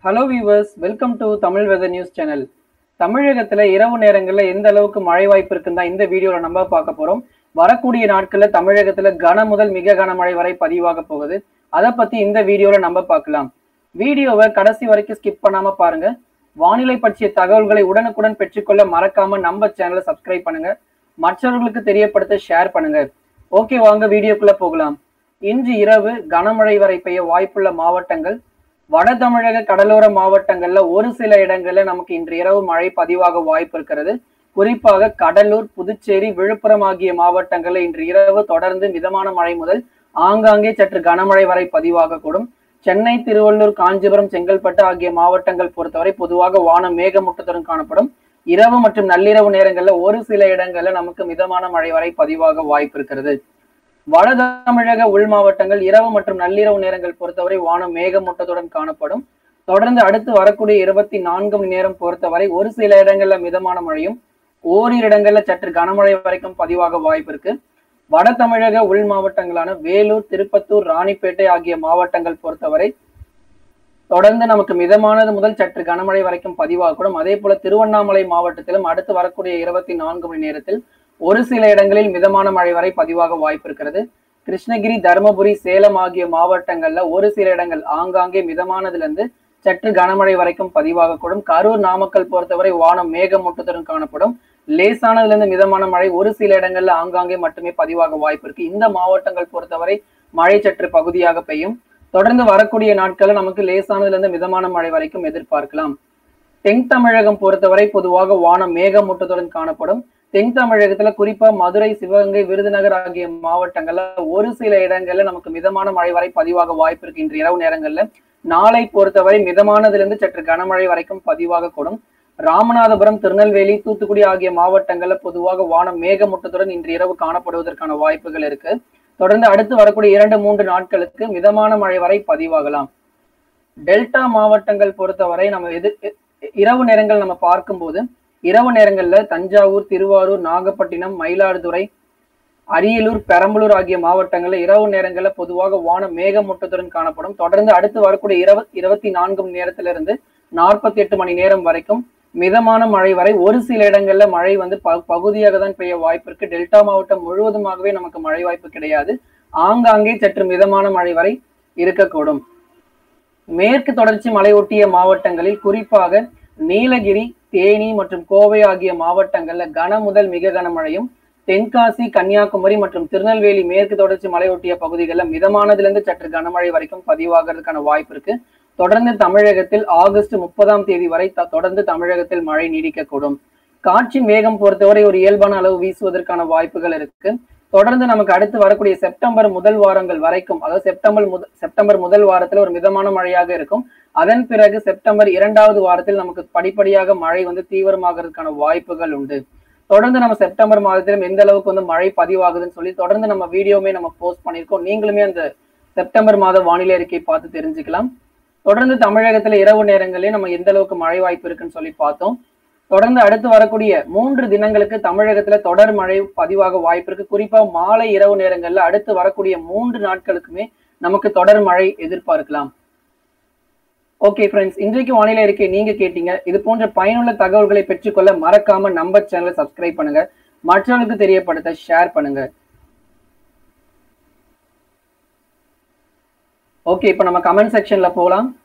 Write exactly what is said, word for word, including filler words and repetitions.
Hello viewers, welcome to Tamil Weather News channel. தமிழகத்துல இரவு நேரங்கள்ல எந்த அளவுக்கு மழை வாய்ப்பு இருக்குன்னு இந்த வீடியோல நம்ம பார்க்க போறோம். வரக்கூடிய நாட்கள்ல தமிழகத்துல கன முதல் மிக கனமழை வரை பதிவாக போகுது. அத பத்தி இந்த வீடியோல நம்ம பார்க்கலாம். வீடியோவை கடைசி வரைக்கும் ஸ்கிப் பண்ணாம பாருங்க. வானிலை பற்றிய தகவல்களை உடனுக்குடன் பெற்றுக்கொள்ள மறக்காம நம்ம சேனலை சப்ஸ்கிரைப் பண்ணுங்க. மற்றவர்களுக்கு தெரியப்படுத்த ஷேர் பண்ணுங்க. ஓகே, வாங்க வீடியோக்குள்ள போகலாம். இன்று இரவு கனமழை வரை பெய்ய வாய்ப்புள்ள மாவட்டங்கள் வட தமிழக கடலோர மாவட்டங்கள்ல ஒரு சில இடங்கள்ல நமக்கு இன்று இரவு மழை பதிவாக வாய்ப்பு இருக்கிறது. குறிப்பாக கடலூர், புதுச்சேரி, விழுப்புரம் ஆகிய மாவட்டங்கள்ல இன்று இரவு தொடர்ந்து மிதமான மழை முதல் ஆங்காங்கே சற்று கனமழை வரை பதிவாக கூடும். சென்னை, திருவள்ளூர், காஞ்சிபுரம், செங்கல்பட்டு ஆகிய மாவட்டங்கள் பொறுத்தவரை பொதுவாக வானம் மேகமூட்டத்துடன் காணப்படும். இரவு மற்றும் நள்ளிரவு நேரங்கள்ல ஒரு சில இடங்கள்ல நமக்கு மிதமான மழை வரை பதிவாக வாய்ப்பு இருக்கிறது. வட தமிழக உள் மாவட்டங்கள் இரவு மற்றும் நள்ளிரவு நேரங்கள் பொறுத்தவரை வானம் மேகமூட்டத்துடன் காணப்படும். தொடர்ந்து அடுத்து வரக்கூடிய இருபத்தி நான்கு மணி நேரம் பொறுத்தவரை ஒரு சில இடங்கள்ல மிதமான மழையும் ஓரிரு இடங்கள்ல சற்று கனமழை வரைக்கும் பதிவாக வாய்ப்பு இருக்கு. வட தமிழக உள் மாவட்டங்களான வேலூர், திருப்பத்தூர், ராணிப்பேட்டை ஆகிய மாவட்டங்கள் பொறுத்தவரை தொடர்ந்து நமக்கு மிதமானது முதல் சற்று கனமழை வரைக்கும் பதிவாகக்கூடும். அதே போல திருவண்ணாமலை மாவட்டத்திலும் அடுத்து வரக்கூடிய இருபத்தி நான்கு மணி நேரத்தில் ஒரு சில இடங்களில் மிதமான மழை வரை பதிவாக வாய்ப்பு இருக்கிறது. கிருஷ்ணகிரி, தருமபுரி, சேலம் ஆகிய மாவட்டங்கள்ல ஒரு சில இடங்கள் ஆங்காங்கே மிதமானதுல இருந்து சற்று கனமழை வரைக்கும் பதிவாக கூடும். கரூர், நாமக்கல் பொறுத்தவரை வானம் மேகமூட்டத்துடன் காணப்படும். லேசானதுல இருந்து மிதமான மழை ஒரு சில இடங்கள்ல ஆங்காங்கே மட்டுமே பதிவாக வாய்ப்பு இருக்கு. இந்த மாவட்டங்கள் பொறுத்தவரை மழை சற்று பகுதியாக பெய்யும். தொடர்ந்து வரக்கூடிய நாட்களில் நமக்கு லேசானதுல இருந்து மிதமான மழை வரைக்கும் எதிர்பார்க்கலாம். தென் தமிழகம் பொறுத்தவரை பொதுவாக வானம் மேகமூட்டத்துடன் காணப்படும். தென் தமிழகத்துல குறிப்பா மதுரை, சிவகங்கை, விருதுநகர் ஆகிய மாவட்டங்கள்ல ஒரு சில இடங்கள்ல நமக்கு மிதமான மழை வரை பதிவாக வாய்ப்பு இருக்கு. இன்று இரவு நேரங்கள்ல நாளை பொறுத்தவரை மிதமானதிலிருந்து சற்று கனமழை வரைக்கும் பதிவாக கூடும். ராமநாதபுரம், திருநெல்வேலி, தூத்துக்குடி ஆகிய மாவட்டங்கள்ல பொதுவாக வானம் மேகமூட்டத்துடன் இன்று இரவு காணப்படுவதற்கான வாய்ப்புகள் இருக்கு. தொடர்ந்து அடுத்து வரக்கூடிய இரண்டு மூன்று நாட்களுக்கு மிதமான மழை வரை பதிவாகலாம். டெல்டா மாவட்டங்கள் பொறுத்தவரை நம்ம எது இரவு நேரங்கள் நம்ம பார்க்கும்போது இரவு நேரங்கள்ல தஞ்சாவூர், திருவாரூர், நாகப்பட்டினம், மயிலாடுதுறை, அரியலூர், பெரம்பலூர் ஆகிய மாவட்டங்கள்ல இரவு நேரங்கள்ல பொதுவாக வானம் மேகமூட்டத்துடன் காணப்படும். தொடர்ந்து அடுத்து வரக்கூடிய இருபது இருபத்தி நான்கு மணி நேரத்திலிருந்து நாற்பத்தி எட்டு மணி நேரம் வரைக்கும் மிதமான மழை வரை ஒரு சில இடங்கள்ல மழை வந்து ப பகுதியாக தான் பெய்ய வாய்ப்பு இருக்கு. டெல்டா மாவட்டம் முழுவதுமாகவே நமக்கு மழை வாய்ப்பு கிடையாது. ஆங்காங்கே சற்று மிதமான மழை வரை இருக்கக்கூடும். மேற்கு தொடர்ச்சி மலையொட்டிய மாவட்டங்களில் குறிப்பாக நீலகிரி, தேனி மற்றும் கோவை ஆகிய மாவட்டங்கள்ல கன முதல் மிக கனமழையும், தென்காசி, கன்னியாகுமரி மற்றும் திருநெல்வேலி மேற்கு தொடர்ச்சி மலையொட்டிய பகுதிகளில் மிதமானதிலிருந்து சற்று கனமழை வரைக்கும் பதிவாகிறதுக்கான வாய்ப்பு இருக்கு. தொடர்ந்து தமிழகத்தில் ஆகஸ்ட் முப்பதாம் தேதி வரை தொடர்ந்து தமிழகத்தில் மழை நீடிக்கக்கூடும். காற்றின் வேகம் பொறுத்தவரை ஒரு இயல்பான அளவு வீசுவதற்கான வாய்ப்புகள் இருக்கு. தொடர்ந்து நமக்கு அடுத்து வரக்கூடிய செப்டம்பர் முதல் வாரங்கள் வரைக்கும், அதாவது செப்டம்பர் முதல் செப்டம்பர் முதல் வாரத்துல ஒரு மிதமான மழையாக இருக்கும். அதன் பிறகு செப்டம்பர் இரண்டாவது வாரத்தில் நமக்கு படிப்படியாக மழை வந்து தீவிரமாகிறதுக்கான வாய்ப்புகள் உண்டு. தொடர்ந்து நம்ம செப்டம்பர் மாதத்திலும் எந்த அளவுக்கு வந்து மழை பதிவாகுதுன்னு சொல்லி தொடர்ந்து நம்ம வீடியோமே நம்ம போஸ்ட் பண்ணியிருக்கோம். நீங்களுமே அந்த செப்டம்பர் மாத வானிலை அறிக்கை பார்த்து தெரிஞ்சுக்கலாம். தொடர்ந்து தமிழகத்துல இரவு நேரங்களே நம்ம எந்த அளவுக்கு மழை வாய்ப்பு இருக்குன்னு சொல்லி பார்த்தோம். தொடர்ந்து அடுத்து வரக்கூடிய மூன்று தினங்களுக்கு தமிழகத்துல தொடர் மழை பதிவாக வாய்ப்பு இருக்கு. குறிப்பா மாலை இரவு நேரங்கள்ல அடுத்து வரக்கூடிய மூன்று நாட்களுக்குமே நமக்கு தொடர் மழை எதிர்பார்க்கலாம். ஓகே ஃப்ரெண்ட்ஸ், இன்றைக்கு வானிலை அறிக்கை நீங்க கேட்டீங்க. இது போன்ற பயனுள்ள தகவல்களை பெற்றுக்கொள்ள மறக்காம நம்ம சேனலை சப்ஸ்கிரைப் பண்ணுங்க. மற்றவர்களுக்கு தெரியப்படுத்த ஷேர் பண்ணுங்க. ஓகே, இப்ப நம்ம கமெண்ட் செக்ஷன்ல போகலாம்.